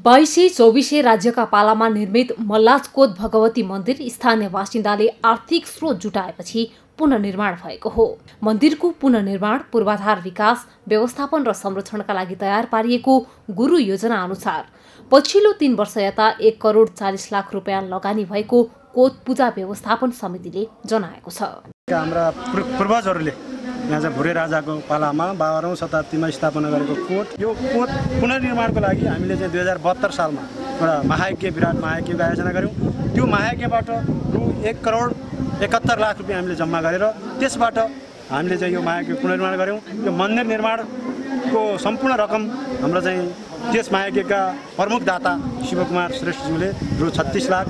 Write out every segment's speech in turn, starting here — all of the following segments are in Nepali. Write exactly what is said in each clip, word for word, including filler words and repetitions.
बाइसे चौबिसे राज्यका पालामा निर्मित मल्लाजकोट भगवती मन्दिर स्थानीय बासिन्दाले आर्थिक स्रोत जुटाएपछि पुनर्निर्माण भएको हो। मन्दिरको पुनर्निर्माण पूर्वाधार विकास, व्यवस्थापन र संरक्षणका लागि तयार पारिएको गुरु योजना अनुसार पछिल्लो तीन वर्ष यता एक करोड चालीस लाख रुपियाँ लगानी भएको कोट पूजा व्यवस्थापन समितिले जनाएको छ। हाम्रा पूर्वजहरूले यहाँ चाहिँ भुरे राजाको पालामा बाह्रौँ शताब्दीमा स्थापना गरेको कोट, यो कोट पुनर्निर्माणको लागि हामीले चाहिँ दुई हजार बहत्तर सालमा एउटा महायज्ञ विराट महायज्ञको आयोजना गऱ्यौँ। त्यो महायज्ञबाट रु एक करोड एकहत्तर लाख रुपियाँ हामीले जम्मा गरेर त्यसबाट हामीले चाहिँ यो महायज्ञ पुनर्निर्माण गऱ्यौँ। यो मन्दिर निर्माणको सम्पूर्ण रकम हाम्रो चाहिँ त्यस महायज्ञका प्रमुख दाता शिवकुमार श्रेष्ठज्यूले रु छत्तीस लाख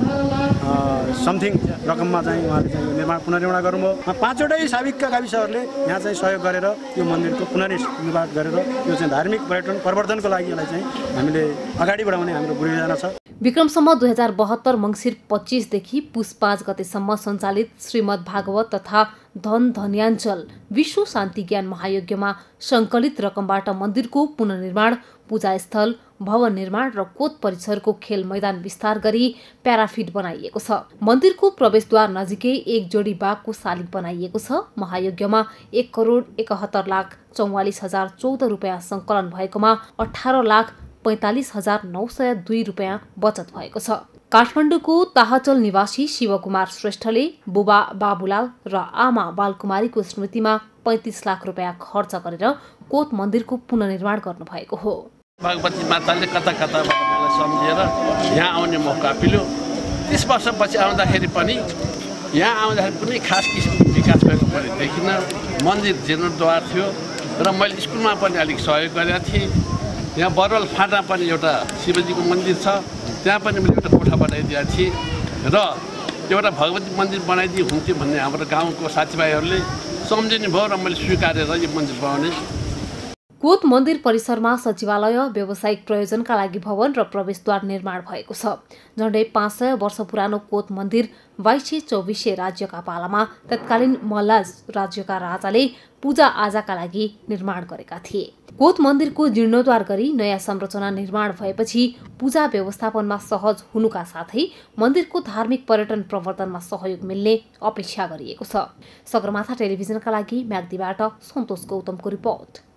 समथिङ रकममा चाहिँ उहाँले चाहिँ यो निर्माण पुनर्निर्माण गर्नुभयो। पाँचवटै साविकका गाविसहरूले यहाँ चाहिँ सहयोग गरेर यो मन्दिरको पुनर्निर्माण गरेर यो चाहिँ धार्मिक पर्यटन प्रवर्धनको लागि यसलाई चाहिँ हामीले अगाडि बढाउने हाम्रो गुरु योजना छ। विक्रमसम्म दुई हजार बहत्तर मङ्सिर पच्चीसदेखि पुस पाँच गतेसम्म सञ्चालित श्रीमद् भागवत तथा धन धन्याञ्चल विश्व शान्ति ज्ञान महायज्ञमा सङ्कलित रकमबाट मन्दिरको पुनर्निर्माण, पूजास्थल, भवन निर्माण र कोट परिसरको खेल मैदान विस्तार गरी प्याराफिट बनाइएको छ। मन्दिरको प्रवेशद्वार नजिकै एक जोडी बाघको शालिग बनाइएको छ। महायज्ञमा एक करोड एकहत्तर लाख चौवालिस हजार चौध रुपियाँ सङ्कलन भएकोमा अठार लाख पैंतालिस हजार नौ सय दुई रुपियाँ बचत भएको छ। काठमाडौँको ताहचल निवासी शिवकुमार श्रेष्ठले बुबा बाबुलाल र आमा बालकुमारीको स्मृतिमा पैंतिस लाख रुपियाँ खर्च गरेर कोट मन्दिरको पुनर्निर्माण गर्नुभएको हो। भगवती माताले कता कताबाट मलाई सम्झेर यहाँ आउने मौका पिल्यो। तीस वर्षपछि आउँदाखेरि पनि यहाँ आउँदाखेरि कुनै खास किसिमको विकास भएको पनि देखिनँ। मन्दिर जीर्णोद्धार थियो र मैले स्कुलमा पनि अलिक सहयोग गरेका थिएँ। यहाँ बरवल फाँटा पनि एउटा शिवजीको मन्दिर छ, त्यहाँ पनि मैले एउटा कोठा बनाइदिएका थिएँ र एउटा भगवती मन्दिर बनाइदिए हुन्थ्यो भन्ने हाम्रो गाउँको साथीभाइहरूले सम्झिनु भयो र मैले स्वीकारेर यो मन्दिर बनाउने। कोट मन्दिर परिसरमा सचिवालय, व्यावसायिक प्रयोजनका लागि भवन र प्रवेशद्वार निर्माण भएको छ। झण्डै पाँच सय वर्ष पुरानो कोट मन्दिर बाइसे चौबिसे राज्यका पालामा तत्कालीन मल्लाज राज्यका राजाले पूजा आजाका लागि निर्माण गरेका थिए। कोट मन्दिरको जीर्णोद्धार गरी नयाँ संरचना निर्माण भएपछि पूजा व्यवस्थापनमा सहज हुनुका साथै मन्दिरको धार्मिक पर्यटन प्रवर्धनमा सहयोग मिल्ने अपेक्षा गरिएको छ। सगरमाथा टेलिभिजनका लागि म्याग्दीबाट सन्तोष गौतमको रिपोर्ट।